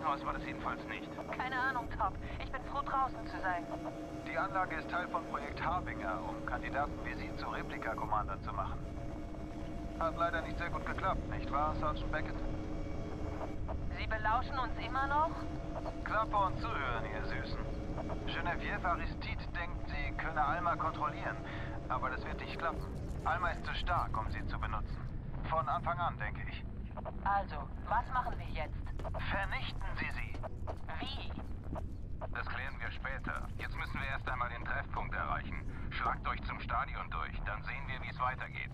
Krankenhaus war das jedenfalls nicht. Keine Ahnung, Top. Ich bin froh, draußen zu sein. Die Anlage ist Teil von Projekt Harbinger, um Kandidaten wie Sie zu Replika-Commandern zu machen. Hat leider nicht sehr gut geklappt, nicht wahr, Sergeant Beckett? Sie belauschen uns immer noch? Klappe und zuhören, ihr Süßen. Geneviève Aristide denkt, sie könne Alma kontrollieren, aber das wird nicht klappen. Alma ist zu stark, um sie zu benutzen. Von Anfang an, denke ich. Also, was machen wir jetzt? Vernichten Sie sie! Wie? Das klären wir später. Jetzt müssen wir erst einmal den Treffpunkt erreichen. Schlagt euch zum Stadion durch, dann sehen wir, wie es weitergeht.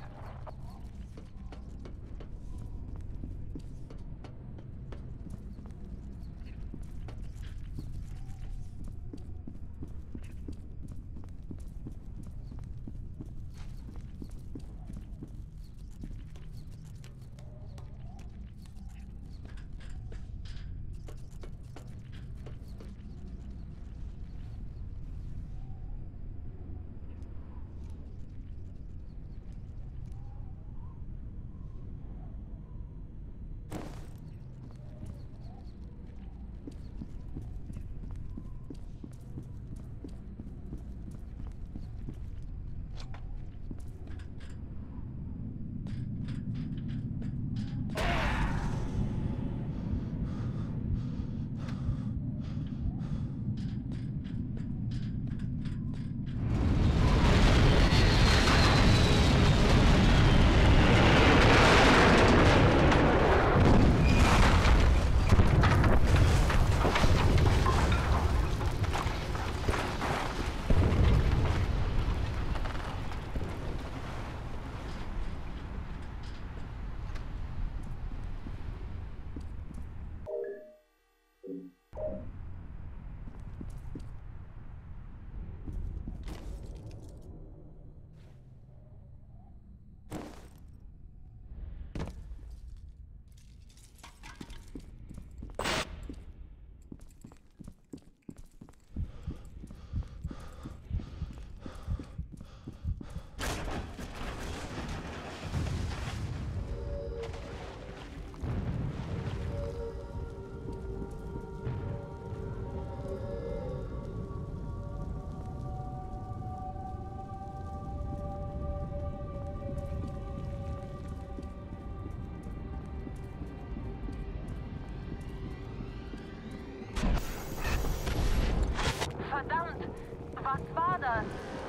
Verdammt! Was war das?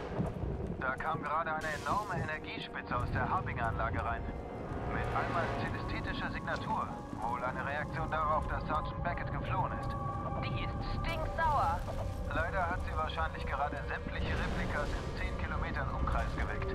Da kam gerade eine enorme Energiespitze aus der Harbinger-Anlage rein. Mit Almas zelesthetischer Signatur. Wohl eine Reaktion darauf, dass Sergeant Beckett geflohen ist. Die ist stinksauer. Leider hat sie wahrscheinlich gerade sämtliche Replikas in 10 Kilometern Umkreis geweckt.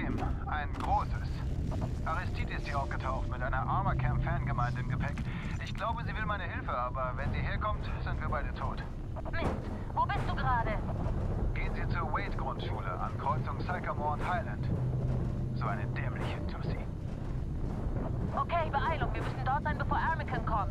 Problem. Ein großes. Aristide ist hier aufgetaucht mit einer Armorcamp-Fangemeinde im Gepäck. Ich glaube, sie will meine Hilfe, aber wenn sie herkommt, sind wir beide tot. Mist, wo bist du gerade? Gehen Sie zur Wade-Grundschule an Kreuzung Sycamore und Highland. So eine dämliche Tussi. Okay, Beeilung, wir müssen dort sein, bevor Armican kommt.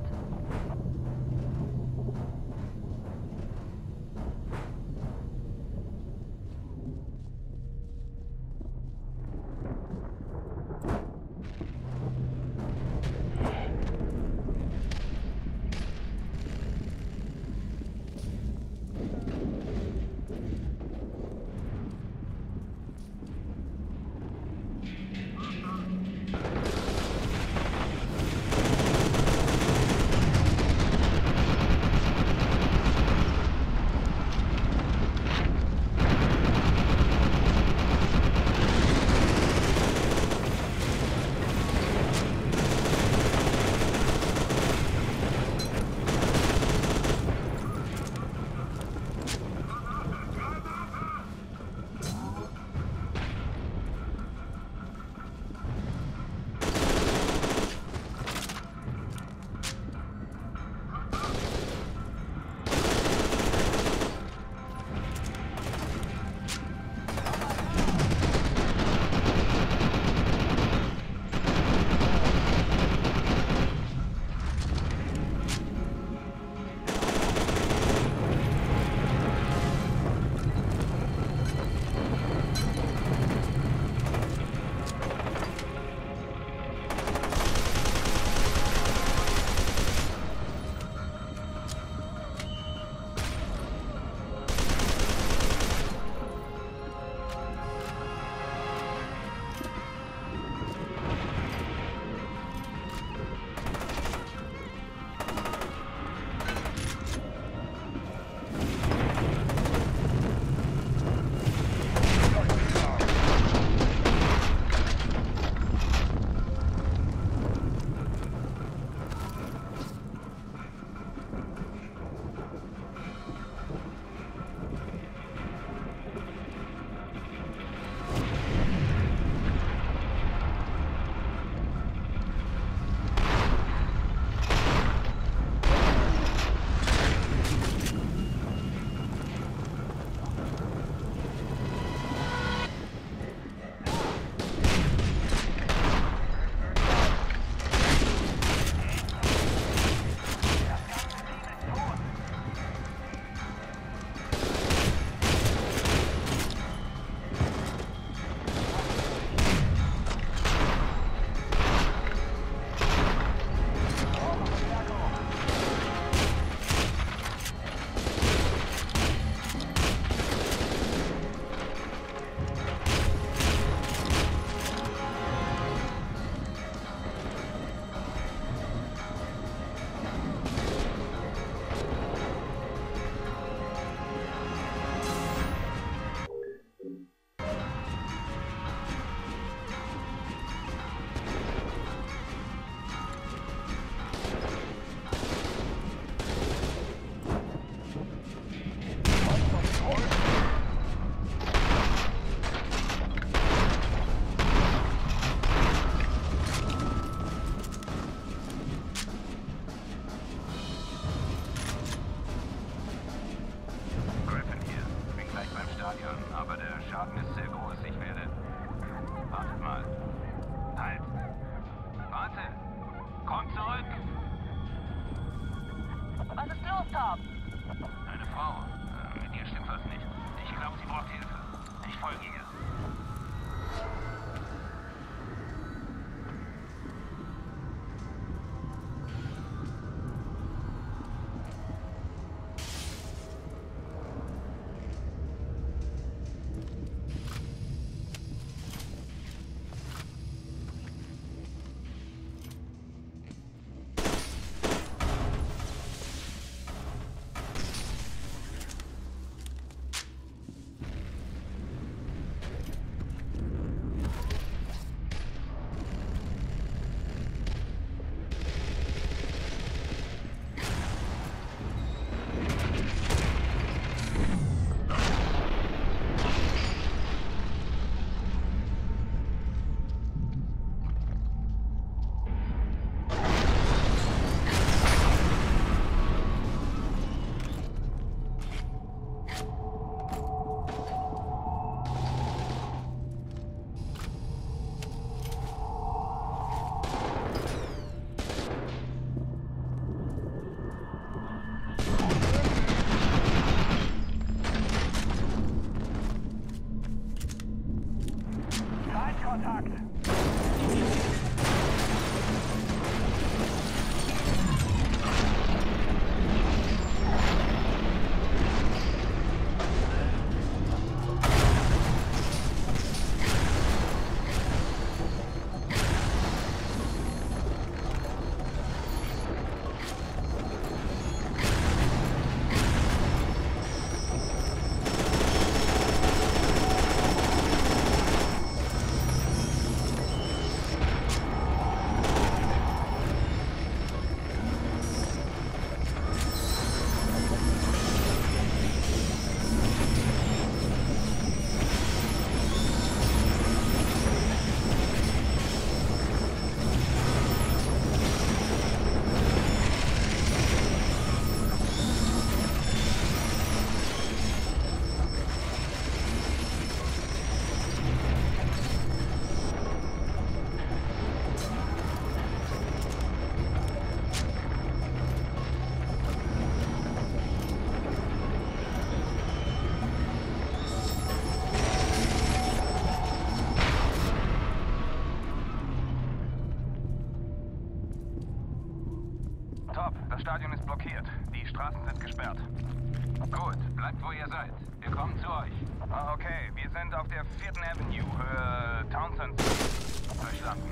Top, das Stadion ist blockiert. Die Straßen sind gesperrt. Gut, bleibt wo ihr seid. Wir kommen zu euch. Okay, wir sind auf der 4. Avenue, Höhe Townsend. Verstanden.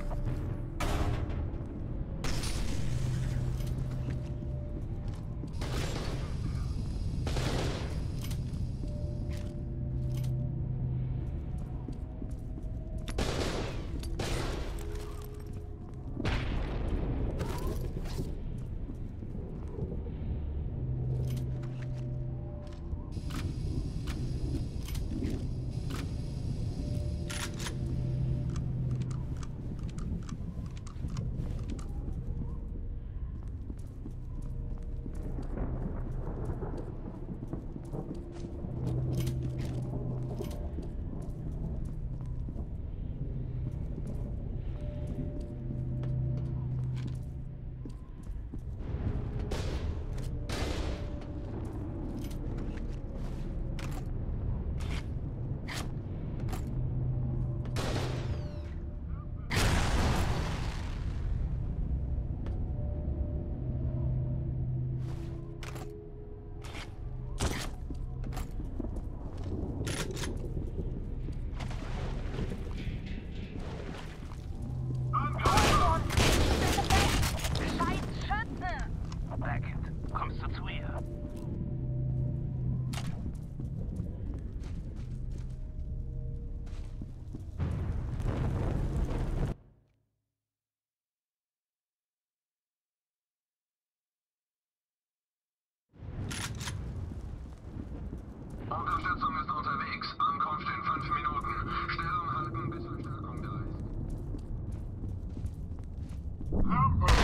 Kommst du zu ihr? Unterstützung ist unterwegs. Ankunft in 5 Minuten. Stellung halten, bis Verstärkung da ist.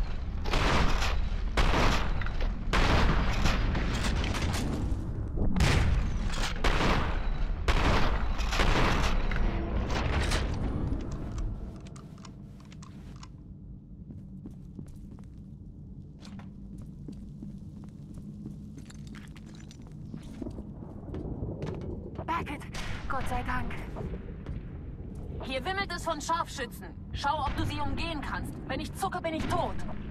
Beckett, Gott sei Dank. Hier wimmelt es von Scharfschützen. Schau, ob du sie umgehen kannst. Wenn ich zucke, bin ich tot.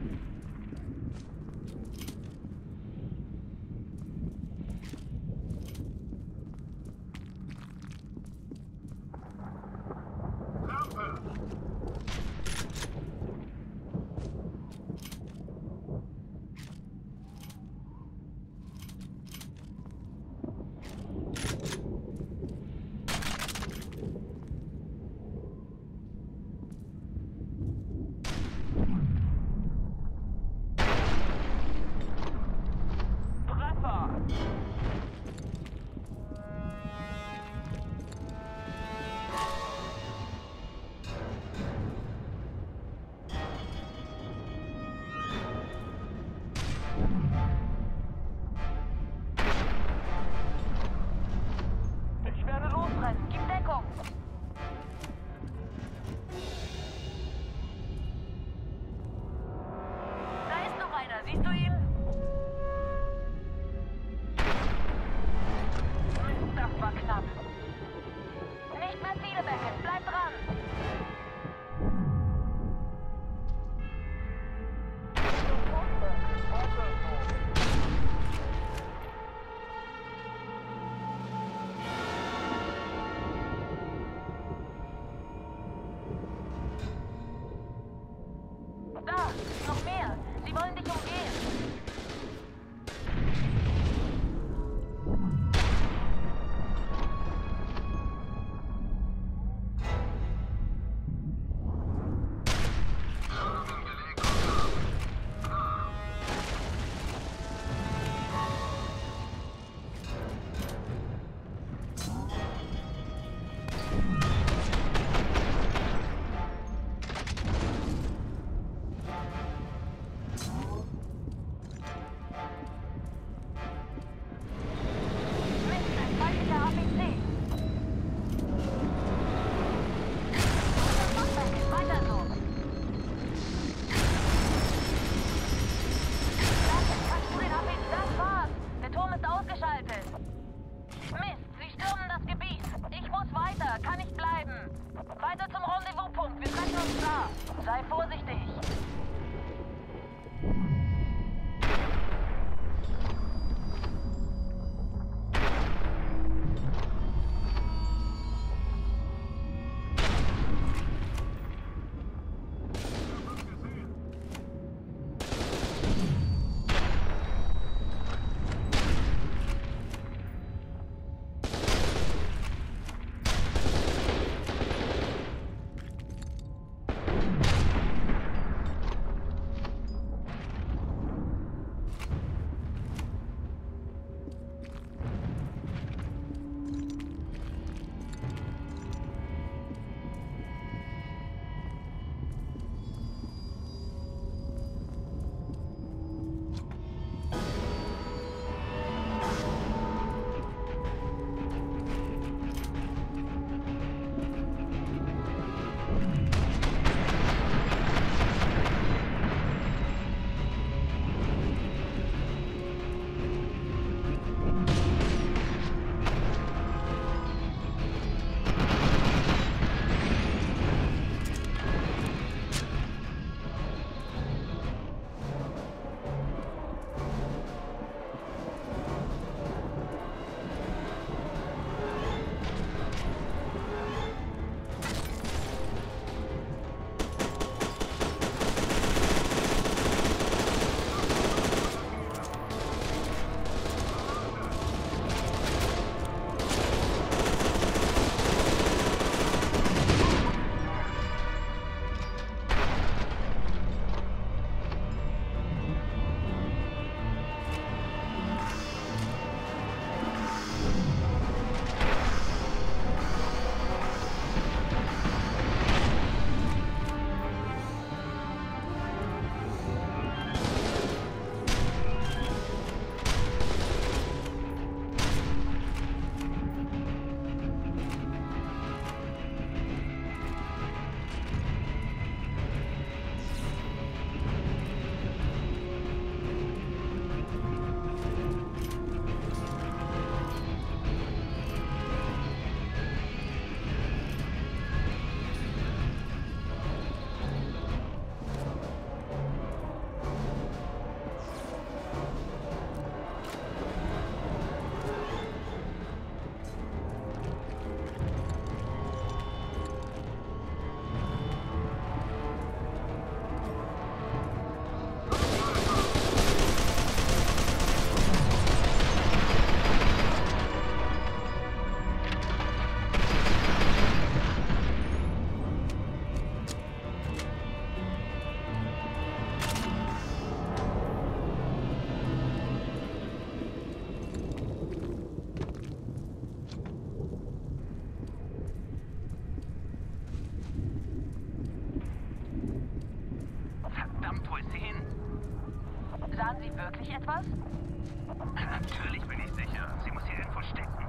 Siehst du ihn? Das war knapp. Nicht mehr viele, Beckett. Bleib dran. Da, noch mehr. Sie wollen dich umgehen. Hat sie wirklich etwas? Natürlich bin ich sicher. Sie muss hier irgendwo stecken.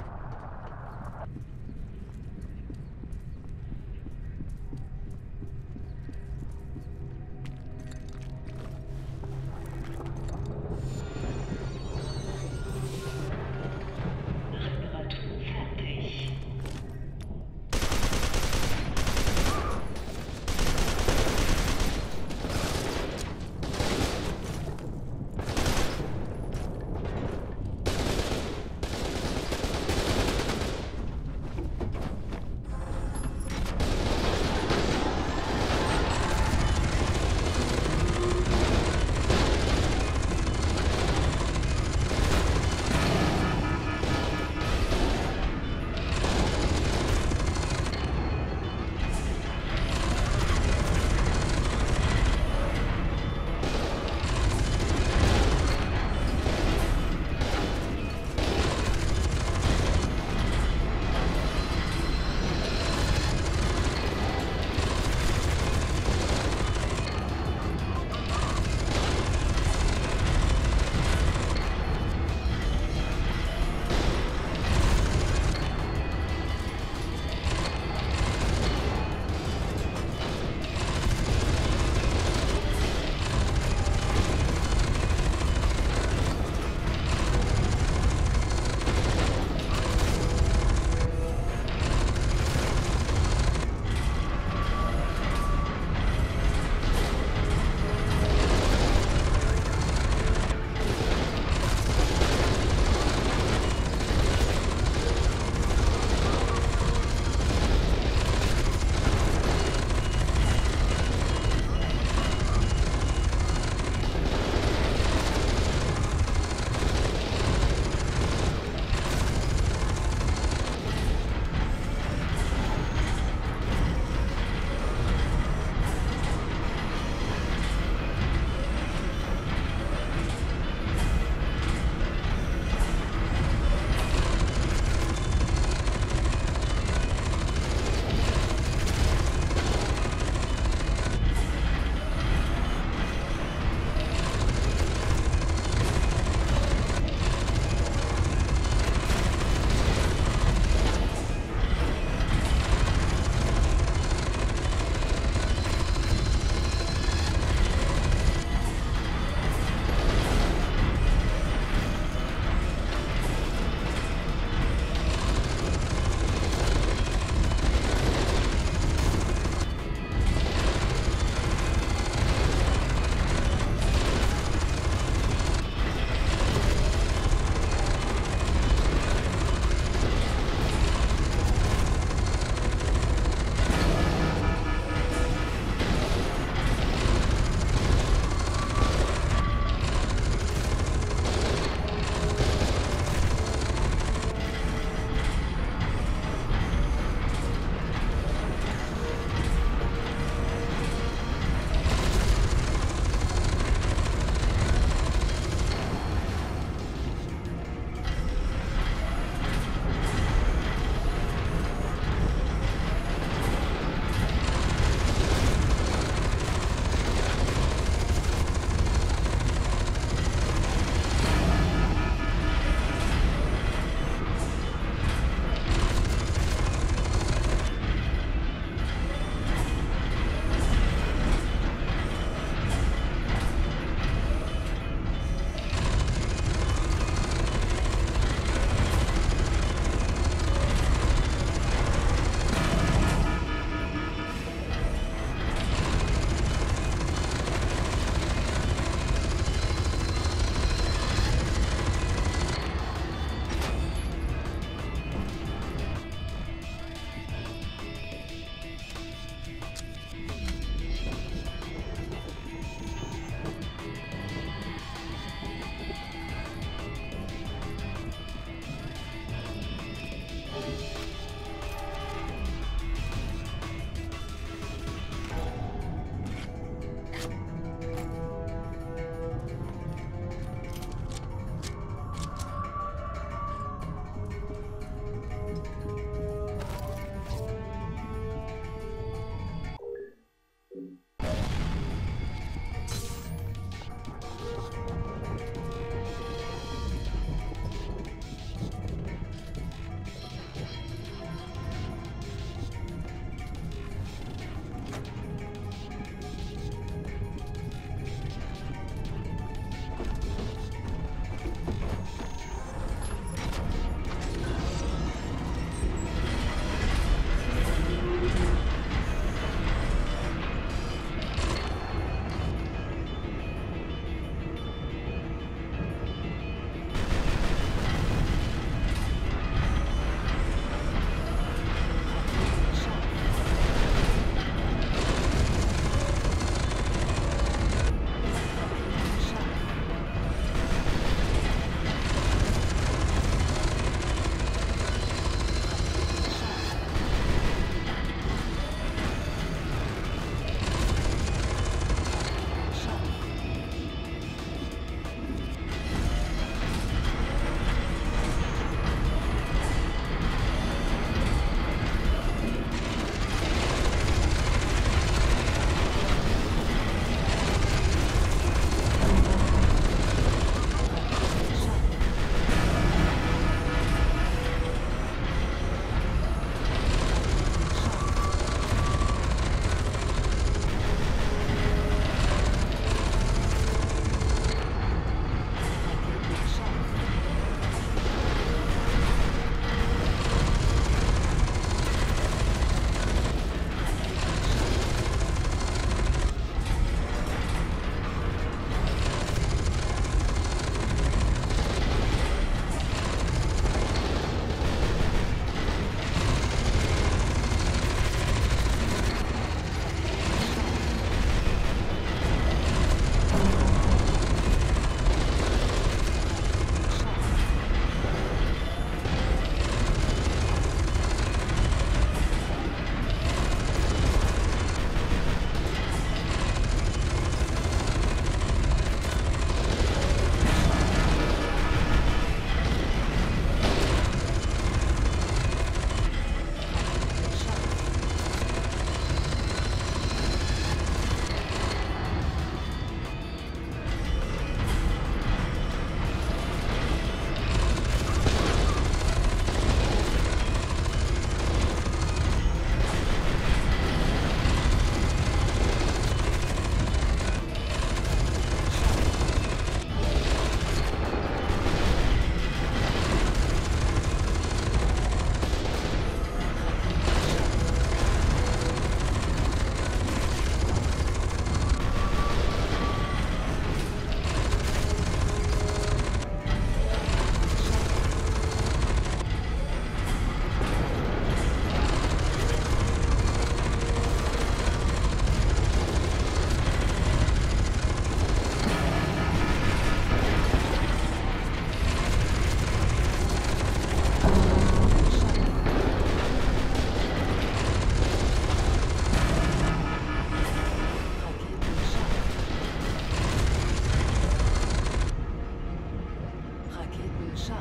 scharf.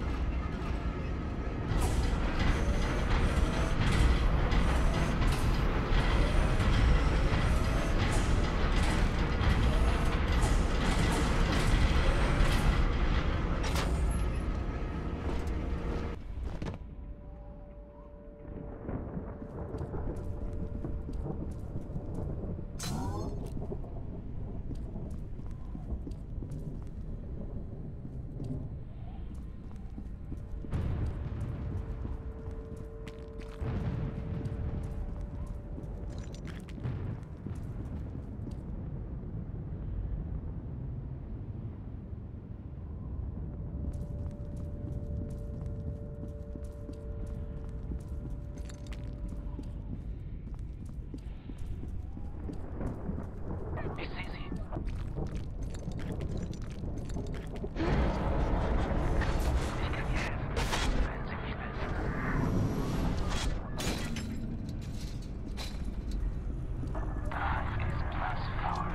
Ich sehe sie. Ich kann ihr helfen, wenn sie mich will. Da ist was faul.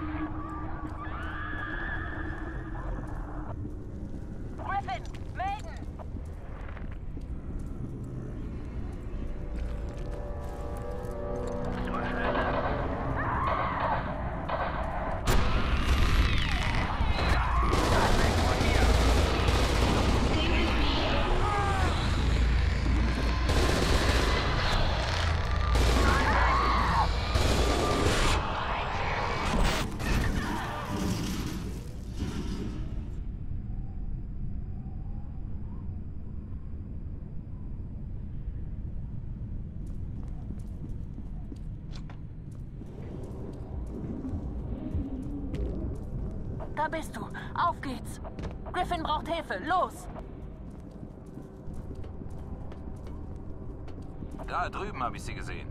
Griffin, melden! Nur schneller. Da bist du. Auf geht's. Griffin braucht Hilfe. Los! Da drüben habe ich sie gesehen.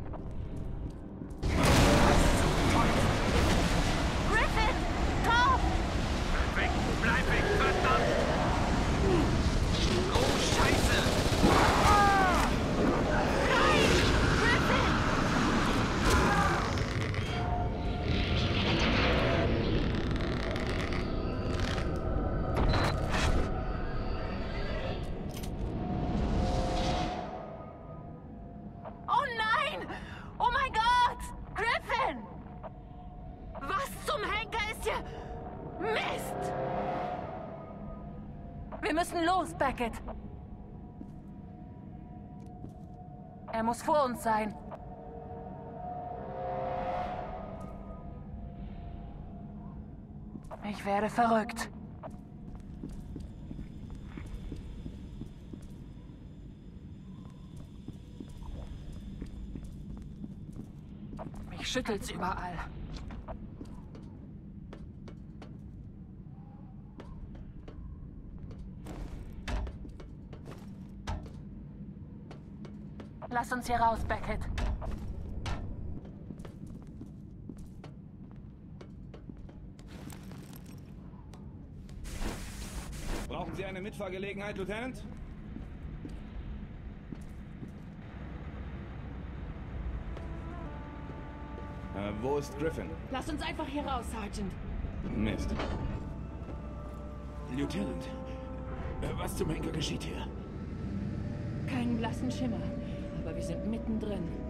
Griffin! Komm! Bleib weg! Bleib weg! Verdammt! Oh, Scheiße! Nein! Griffin! Oh nein! Oh mein Gott! Griffin! Was zum Henker ist hier? Mist! Wir müssen los, Beckett. Er muss vor uns sein. Ich werde verrückt. Mich schüttelt's überall. Lass uns hier raus, Beckett. Brauchen Sie eine Mitfahrgelegenheit, Lieutenant? Wo ist Griffin? Lass uns einfach hier raus, Sergeant. Mist. Lieutenant, was zum Henker geschieht hier? Keinen blassen Schimmer, aber wir sind mittendrin.